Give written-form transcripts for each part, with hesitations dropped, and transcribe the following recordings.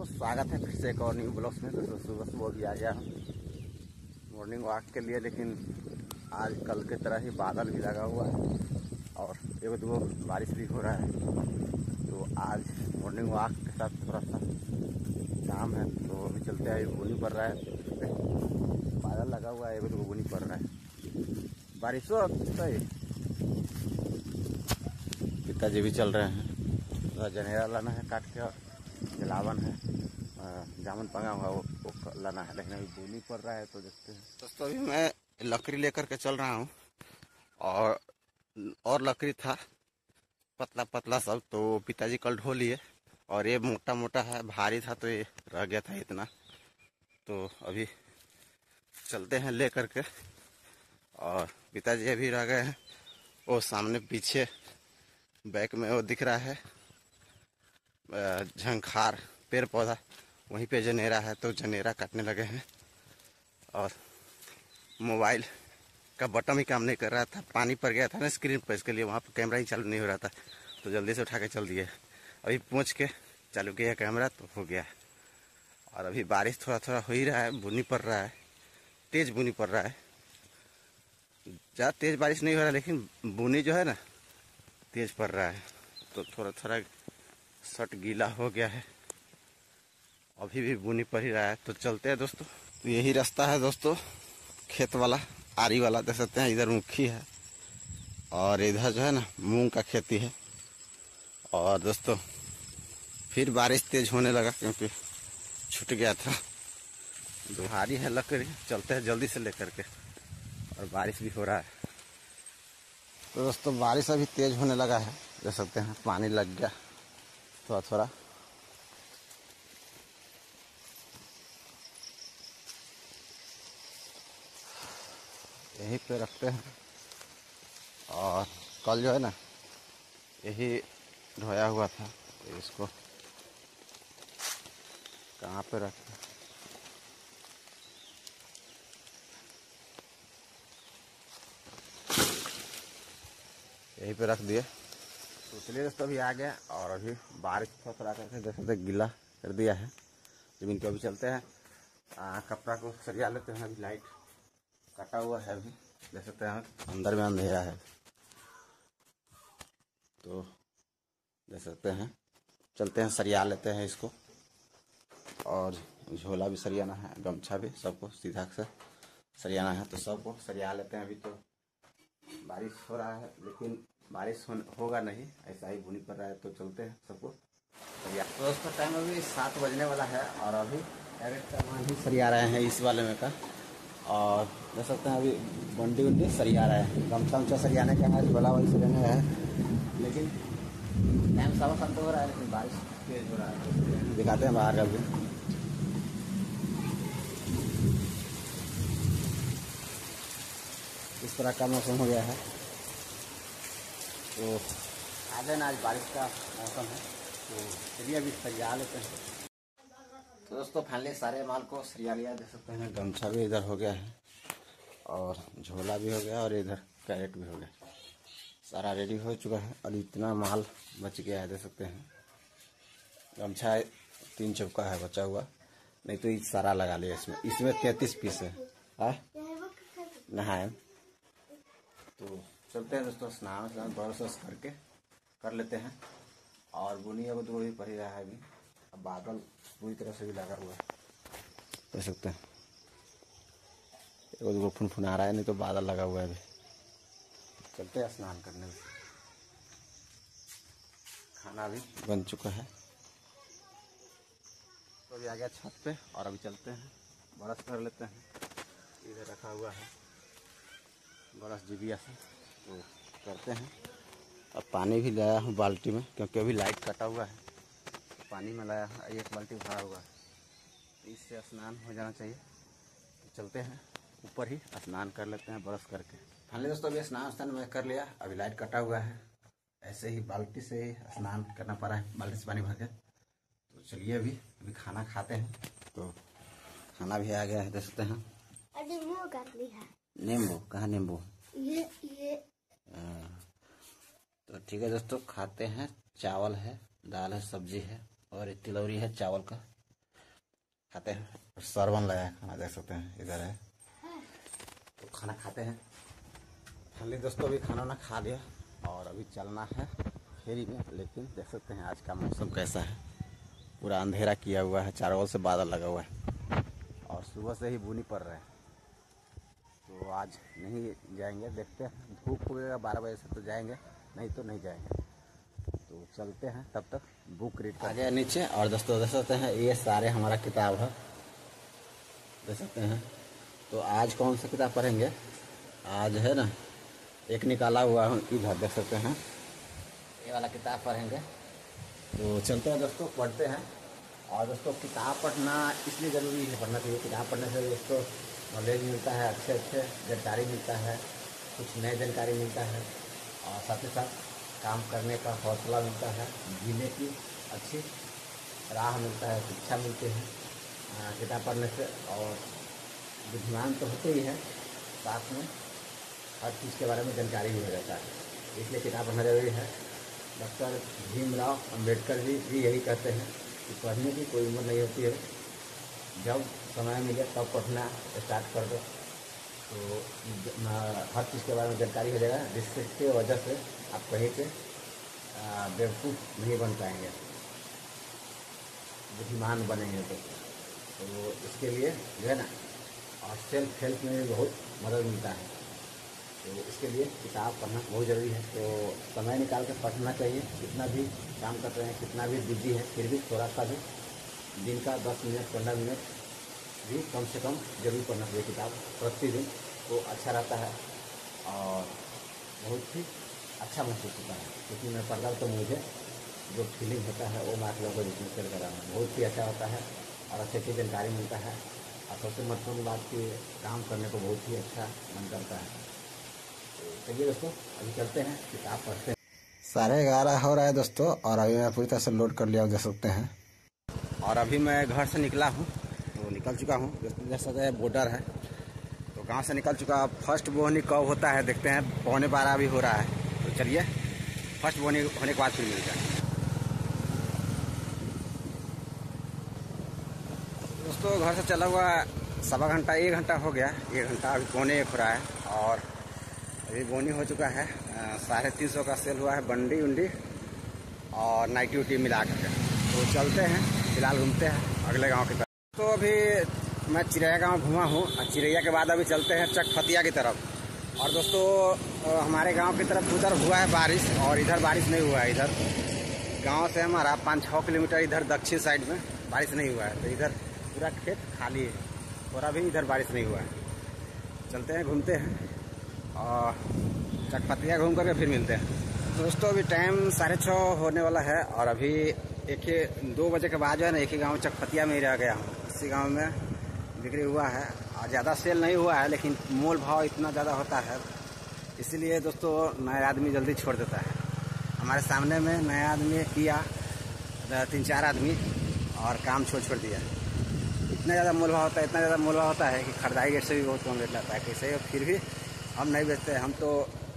स्वागत है फिर से एक और न्यू ब्लॉग्स में। दोस्तों सुबह सुबह भी आ गया हूँ मॉर्निंग वॉक के लिए, लेकिन आज कल की तरह ही बादल भी लगा हुआ है और एक दो बारिश भी हो रहा है। तो आज मॉर्निंग वॉक के साथ थोड़ा सा काम है, तो अभी चलते हैं। बुनी पड़ रहा है, बादल लगा हुआ है, एक दो बुनी पड़ रहा है। बारिश हो सही, पिताजी भी चल रहे हैं। जनेरा लाना है काट के, और जलावन है, जामुन पंगा हुआ वो लाना है, लेकिन अभी बुनी पड़ रहा है तो देखते हैं। दोस्तों अभी मैं लकड़ी लेकर के चल रहा हूँ और लकड़ी था पतला पतला सब, तो पिताजी कल ढो लिए, और ये मोटा मोटा है, भारी था तो ये रह गया था इतना। तो अभी चलते हैं ले करके, और पिताजी अभी रह गए हैं। वो सामने पीछे बैक में वो दिख रहा है झंखार पेड़ पौधा, वहीं पे जनेरा है, तो जनेरा काटने लगे हैं। और मोबाइल का बटन ही काम नहीं कर रहा था, पानी पड़ गया था ना स्क्रीन पर, इसके लिए वहाँ पर कैमरा ही चालू नहीं हो रहा था, तो जल्दी से उठा के चल दिए। अभी पहुँच के चालू किया कैमरा तो हो गया। और अभी बारिश थोड़ा थोड़ा हो ही रहा है, बुनी पड़ रहा है, तेज बुनी पड़ रहा है। ज़्यादा तेज बारिश नहीं हो रहा, लेकिन बुनी जो है ना तेज पड़ रहा है, तो थोड़ा थोड़ा शर्ट गीला हो गया है। अभी भी बुनी पड़ ही रहा है, तो चलते हैं दोस्तों। तो यही रास्ता है दोस्तों, खेत वाला, आरी वाला, देख सकते हैं। इधर मुखी है और इधर जो है ना मूंग का खेती है। और दोस्तों फिर बारिश तेज होने लगा, क्योंकि छूट गया था। भारी है लकड़ी, चलते हैं जल्दी से लेकर के, और बारिश भी हो रहा है। तो दोस्तों बारिश अभी तेज होने लगा है, देख सकते हैं, पानी लग गया थोड़ा थोड़ा। यहीं पे रखते हैं, और कल जो है ना यही ढोया हुआ था, तो इसको कहाँ पे रखें, यहीं पे रख दिए। तो चलिए दोस्तों अभी आ गया, और अभी बारिश थोड़ा थोड़ा करके देख सकते गीला कर दिया है जमीन को। अभी चलते हैं, कपड़ा को सरिया लेते हैं। अभी लाइट कटा हुआ है, अभी देख सकते हैं अंदर में अंधेरा है, तो देख सकते हैं। चलते हैं सरिया लेते हैं इसको, और झोला भी सरियाना है, गमछा भी, सबको सीधा से सरियाना है, तो सबको सरिया लेते हैं। अभी तो बारिश हो रहा है, लेकिन बारिश होगा नहीं, ऐसा ही बुनी पड़ रहा है, तो चलते हैं सबको सरिया। तो दोस्तों टाइम अभी 7 बजने वाला है, और अभी डायरेक्ट सामान ही सरिया रहे हैं इस वाले में का। और देख सकते हैं अभी बंडी उंडी सरिया रहे हैं, गमछा उमछा सरियाने का है, झोला वही सरियाने है, लेकिन टाइम 7:15 हो रहा है, लेकिन बारिश तेज हो रहा है। दिखाते हैं बाहर का भी। इस तरह का मौसम हो गया है, तो आज बारिश का मौसम है, तो चलिए अभी सरिया लेते हैं। तो दोस्तों फाइनली सारे माल को सरिया लिया, देख सकते हैं। गमछा भी इधर हो गया है, और झोला भी हो गया, और इधर कैरेट भी हो गया, सारा रेडी हो चुका है। और इतना माल बच गया है, देख सकते हैं। गमछा 3 चौका है बचा हुआ, नहीं तो ये सारा लगा लिया इसमें। इसमें 33 पीस है नहाए। तो चलते हैं दोस्तों, स्नान ब्रश करके कर लेते हैं। और बुनी अब तो भी पड़ ही रहा है अभी, अब बादल पूरी तरह से भी लगा हुआ है, देख सकते हैं। वो फुनफुना रहा है, नहीं तो बादल लगा हुआ है अभी। चलते हैं स्नान करने में। खाना भी बन चुका है, तो अभी आ गया छत पे, और अभी चलते हैं ब्रश कर लेते हैं। इधर रखा हुआ है ब्रश जीबिया से, तो करते हैं। अब पानी भी लाया हूँ बाल्टी में, क्योंकि अभी लाइट कटा हुआ है, तो पानी में लाया है, 1 बाल्टी भरा हुआ है, तो इससे स्नान हो जाना चाहिए। तो चलते हैं ऊपर ही स्नान कर लेते हैं ब्रश करके। फाइनली दोस्तों अभी स्नान मैं कर लिया, अभी लाइट कटा हुआ है, ऐसे ही बाल्टी से ही स्नान करना पड़ा है, बाल्टी से पानी भर के। तो चलिए अभी खाना खाते हैं। तो खाना भी आ गया है, देख सकते हैं। नींबू कहाँ नींबू, ये तो ठीक है दोस्तों, खाते हैं। चावल है, दाल है, सब्जी है, और एक तिलौरी है चावल का, खाते हैं। सरवन लाया है खाना, देख सकते हैं इधर है, तो खाना खाते हैं। फाइनली दोस्तों अभी खाना ना खा लिया और अभी चलना है फेरी में। लेकिन देख सकते हैं आज का मौसम कैसा है, पूरा अंधेरा किया हुआ है, चारों ओर से बादल लगा हुआ है और सुबह से ही बुनी पड़ रहा है। तो आज नहीं जाएंगे, देखते हैं धूप होगा 12 बजे से तो जाएंगे, नहीं तो नहीं जाएंगे। तो चलते हैं, तब तक बुक रीड कर गया नीचे। और दोस्तों देख सकते हैं ये सारे हमारा किताब है, देख सकते हैं। तो आज कौन सा किताब पढ़ेंगे, आज है ना एक निकाला हुआ है इधर, देख सकते हैं ये वाला किताब पढ़ेंगे। तो चलते हैं दोस्तों, पढ़ते हैं। और दोस्तों किताब पढ़ना इसलिए ज़रूरी है, पढ़ना चाहिए। किताब पढ़ने से दोस्तों नॉलेज मिलता है, अच्छे जानकारी मिलता है, कुछ नए जानकारी मिलता है और साथ ही साथ काम करने का हौसला मिलता है, जीने की अच्छी राह मिलता है, शिक्षा मिलती है किताब पढ़ने से। और बुद्धिमान तो होते ही है, साथ में हर चीज़ के बारे में जानकारी भी हो जाता है, इसलिए किताब पढ़ना जरूरी है। डॉक्टर भीमराव अंबेडकर जी भी यही कहते हैं कि पढ़ने की कोई उम्र नहीं होती है, जब समय मिले तब पढ़ना स्टार्ट कर दो, तो हर चीज़ के बारे में जानकारी हो जाएगा, जिसके वजह से आप कहीं पे बेवकूफ़ नहीं बन पाएंगे, बुद्धिमान बनेंगे। तो इसके लिए जो है ना, और सेल्फ हेल्प में भी बहुत मदद मिलता है। तो इसके लिए किताब पढ़ना बहुत ज़रूरी है। तो समय निकाल कर पढ़ना चाहिए, कितना भी काम कर रहे हैं, कितना भी बिजी है, फिर भी थोड़ा सा भी दिन का 10 मिनट 15 मिनट भी कम से कम जरूर पढ़ना चाहिए किताब प्रतिदिन। तो अच्छा रहता है और बहुत ही अच्छा महसूस होता है, क्योंकि मैं पढ़ रहा हूँ तो मुझे जो फीलिंग होता है वो मैं आप लोगों को जिसमें शेयर कर रहा हूँ, बहुत ही अच्छा होता है और अच्छी जानकारी मिलता है। और सबसे महत्वपूर्ण बात कि काम करने को बहुत ही अच्छा मन करता है। तो चलिए दोस्तों अभी चलते हैं, किताब पढ़ते हैं। 11:30 हो रहा है दोस्तों और अभी मैं पूरी तरह से लोड कर लिया, देख सकते हैं। और अभी मैं घर से निकला हूँ, तो निकल चुका हूँ, देख सकते हैं बॉर्डर है, तो गांव से निकल चुका। फर्स्ट बोहनी कब होता है देखते हैं, 11:15 अभी हो रहा है। तो चलिए फर्स्ट बोहनी होने के बाद फिर मिलते हैं। दोस्तों घर से चला हुआ 1.25 घंटा 1 घंटा हो गया, 1 घंटा अभी 1:15 हो रहा है और अभी बोनी हो चुका है। 350 का सेल हुआ है, बंडी उंडी और नाइटी उटी मिला कर। तो चलते हैं, फिलहाल घूमते हैं अगले गांव की तरफ। तो अभी मैं चिरैया गांव घुमा हूँ और चिरैया के बाद अभी चलते हैं चकफतिया की तरफ। और दोस्तों हमारे गांव की तरफ उधर हुआ है बारिश और इधर बारिश नहीं हुआ है। इधर गांव से हमारा 5-6 किलोमीटर इधर दक्षिण साइड में बारिश नहीं हुआ है, तो इधर पूरा खेत खाली है और अभी इधर बारिश नहीं हुआ है। चलते हैं, घूमते हैं और चकफतिया घूम करके फिर मिलते हैं। दोस्तों अभी टाइम 6:30 होने वाला है और अभी 2 बजे के बाद जो है ना, एक ही गांव चकफतिया में ही रह गया हूँ। इसी गांव में बिक्री हुआ है और ज़्यादा सेल नहीं हुआ है, लेकिन मोल भाव इतना ज़्यादा होता है, इसीलिए दोस्तों नया आदमी जल्दी छोड़ देता है। हमारे सामने में नया आदमी किया 3-4 आदमी और काम छोड़ दिया। इतना ज़्यादा मोल भाव होता है, इतना ज़्यादा मोल भाव होता है कि खरीदारी रेट से भी बहुत कम रेट लगता है। कैसे फिर भी हम नहीं बेचते, हम तो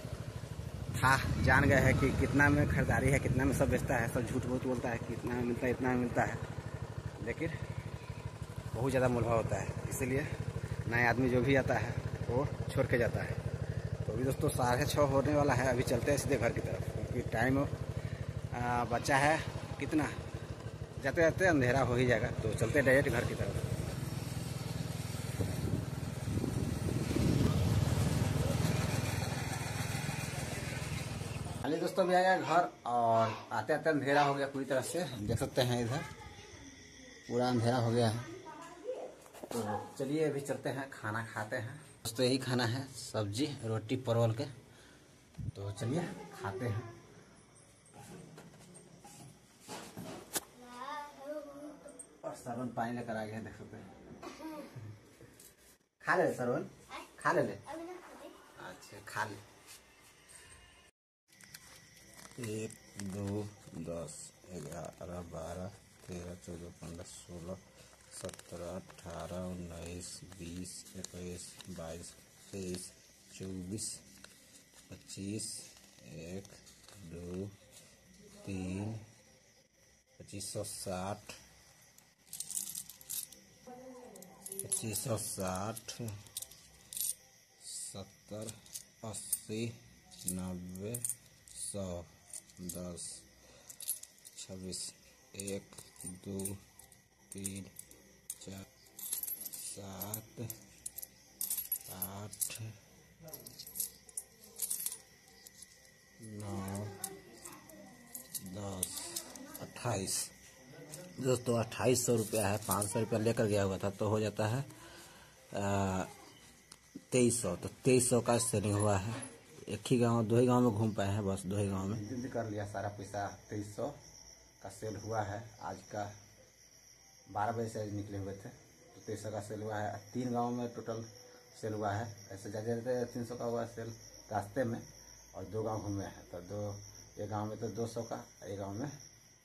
जान गए हैं कि कितना में खरीदारी है, कितना में सब बेचता है। सब झूठ बहुत बोलता है कि इतना में मिलता है, इतना में मिलता है, लेकिन बहुत ज़्यादा मोल भाव होता है, इसीलिए नए आदमी जो भी आता है वो छोड़ के जाता है। तो अभी दोस्तों 6:30 होने वाला है, अभी चलते हैं सीधे घर की तरफ, क्योंकि टाइम बचा है कितना, जाते जाते अंधेरा हो ही जाएगा। तो चलते डायरेक्ट घर की तरफ। हालांकि दोस्तों भी आ गया घर और आते आते अंधेरा हो गया पूरी तरह से, देख सकते हैं इधर पूरा अंधेरा हो गया है। तो चलिए अभी चलते हैं, खाना खाते हैं। दोस्तों यही खाना है, सब्जी रोटी परवल के। तो चलिए खाते हैं। और सरवन पानी लेकर आ गया, देख सकते हैं। खा ले सरवन, खा ले। अच्छा खा ले। 1 2 10 11 12 13 14 15 16 17 18 19 20 21 22 23 24 25 1 2 3 2560 2560, 70, 80, 90, 100, 10, 26, 1, 2, 3, 4, 7, 8, 9, 10, 28। दोस्तों 2800 रुपया है। 500 रुपया लेकर गया हुआ था तो हो जाता है 2300। तो 2300 का सेलिंग हुआ है। एक ही गांव, 2 ही गांव में घूम पाए हैं, बस 2 ही गांव में। जल्दी कर लिया सारा पैसा। 2300 का सेल हुआ है। आज का 12 बजे से निकले हुए थे तो 2300 का सेल हुआ है। 3 गाँव में टोटल सेल हुआ है। ऐसे ज़्यादा 300 का हुआ सेल रास्ते में, और 2 गांव घूमे हैं तो एक गांव में तो 200 का, एक गांव में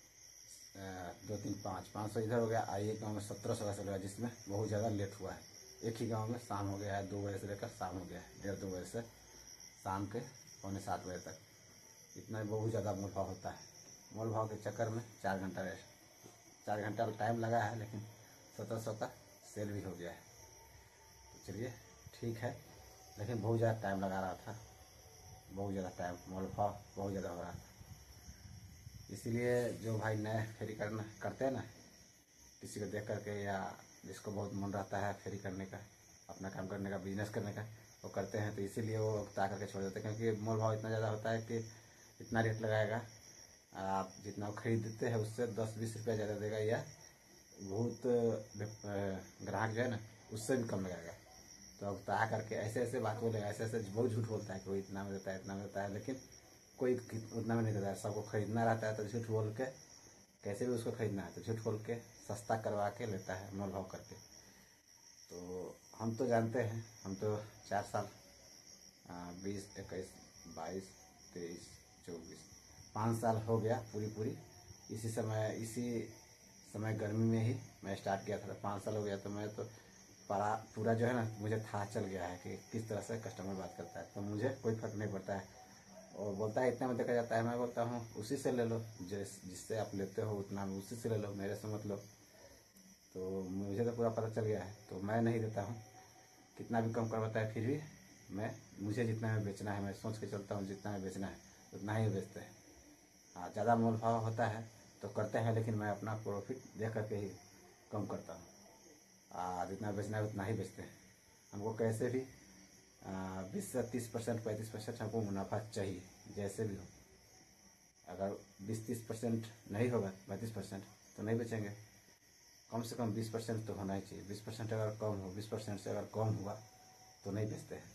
2, 3, 500 इधर हो गया। एक गांव में 1700 का सेल हुआ, जिसमें बहुत ज़्यादा लेट हुआ है। एक ही गांव में शाम हो गया है, 2 बजे से लेकर शाम हो गया है, 1:30-2 बजे से शाम के 6:45 बजे तक। इतना बहुत ज़्यादा मोल भाव होता है। मोल भाव के चक्कर में 4 घंटा 4 घंटा टाइम लगा है, लेकिन 1700 का सेल भी हो गया है। तो चलिए ठीक है, लेकिन बहुत ज़्यादा टाइम लगा रहा था, बहुत ज़्यादा टाइम, मोल भाव बहुत ज़्यादा हो रहा था। इसीलिए जो भाई नए फेरी करते हैं ना, किसी को देख करके, या जिसको बहुत मन रहता है फेरी करने का, अपना काम करने का, बिजनेस करने का, वो करते हैं। तो इसीलिए वो उगता करके छोड़ देते हैं, क्योंकि मोल भाव इतना ज़्यादा होता है कि इतना रेट लगाएगा, आप जितना वो खरीदते हैं उससे 10-20 रुपया ज़्यादा देगा, या बहुत ग्राहक जो है ना उससे भी कम लगाएगा। तो उगता करके ऐसे ऐसे बात बोलेगा, ऐसे ऐसे बहुत झूठ बोलता है कि वो इतना में देता है, इतना में देता है, लेकिन कोई उतना में नहीं देता है। सबको खरीदना रहता है तो झूठ बोल के, कैसे भी उसको खरीदना है तो झूठ बोल के सस्ता करवा के लेता है मोल भाव करके। तो हम तो जानते हैं, हम तो 4 साल 20, 21, 22, 23, 24, 5 साल हो गया पूरी। इसी समय गर्मी में ही मैं स्टार्ट किया था। 5 साल हो गया, तो मैं तो पूरा जो है ना, मुझे था चल गया है कि किस तरह से कस्टमर बात करता है। तो मुझे कोई फर्क नहीं पड़ता है। और बोलता है इतना में देखा जाता है, मैं बोलता हूँ उसी से ले लो, जिससे आप लेते हो उतना में उसी से ले लो, मेरे से मत लो। तो मुझे तो पूरा पता चल गया है, तो मैं नहीं देता हूँ। कितना भी कम करवाता है फिर भी मुझे जितना में बेचना है, मैं सोच के चलता हूँ जितना में बेचना है उतना ही बेचते हैं। हाँ, ज़्यादा मोल भाव होता है तो करते हैं, लेकिन मैं अपना प्रॉफिट देख करके ही कम करता हूँ। जितना बेचना है उतना ही बेचते हैं। हमको कैसे भी 20 से 30%, 35% हमको मुनाफा चाहिए, जैसे भी हो। अगर 20-30% नहीं होगा, 35%, तो नहीं बेचेंगे। कम से कम 20% तो होना ही चाहिए। 20% अगर कम हो, 20% से अगर कम हुआ तो नहीं बेचते हैं।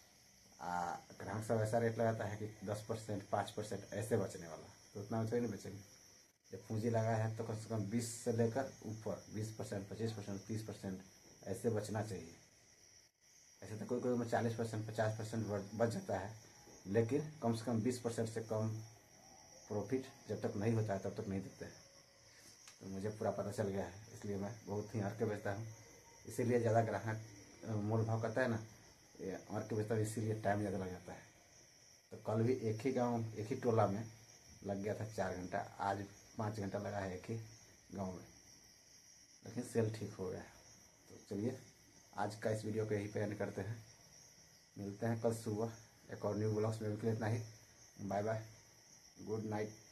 ग्राहक सब ऐसा रेट लगाता है कि 10%, 5% ऐसे बचने वाला, तो उतना में थोड़ी नहीं बेचेंगे। जब पूंजी लगा है तो कम से कम 20 से लेकर ऊपर 20%, 25%, 30% ऐसे बचना चाहिए। ऐसे तो कोई में 40%, 50% बच जाता है, लेकिन कम से कम 20% से कम प्रॉफिट जब तक नहीं होता है तब तक नहीं देते हैं। तो मुझे पूरा पता चल गया है, इसलिए मैं बहुत ही हर के बेचता हूँ। इसीलिए ज़्यादा ग्राहक मोल भाव करता है ना, हर के बेचता हूँ, इसीलिए टाइम ज़्यादा लग जाता है। तो कल भी एक ही गाँव, एक ही टोला में लग गया था 4 घंटा, आज 5 घंटा लगा है एक ही गाँव में, लेकिन सेल ठीक हो गया है। तो चलिए आज का इस वीडियो को यहीं पे एंड करते हैं। मिलते हैं कल सुबह एक और न्यू ब्लॉग्स में। इतना ही, बाय बाय, गुड नाइट।